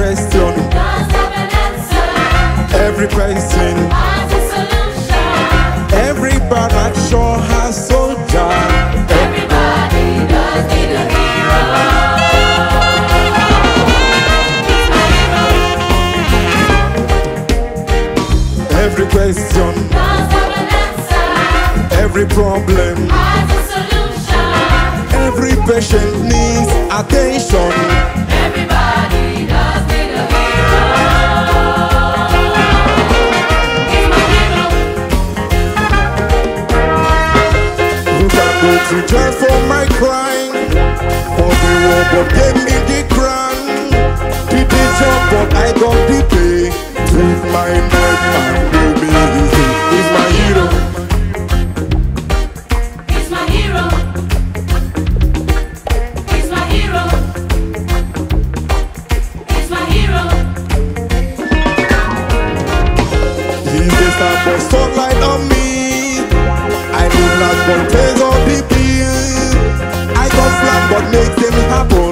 question does have an answer. every question. Has a solution. Every barrack sure has soldier. Everybody does need a hero. Every question, Does have an answer. every problem, Has a solution. every patient needs attention. Everybody does need a hero. He's my hero. You can go to jail for my crime, for the war but gave me the crown. Did the job but I got the pay. Took my neck and gave me easy. He's my hero. He's my hero. He's my hero. He's my hero. He's the star for sunlight on me. I do not but pays all the bill. I got plan but make them happen.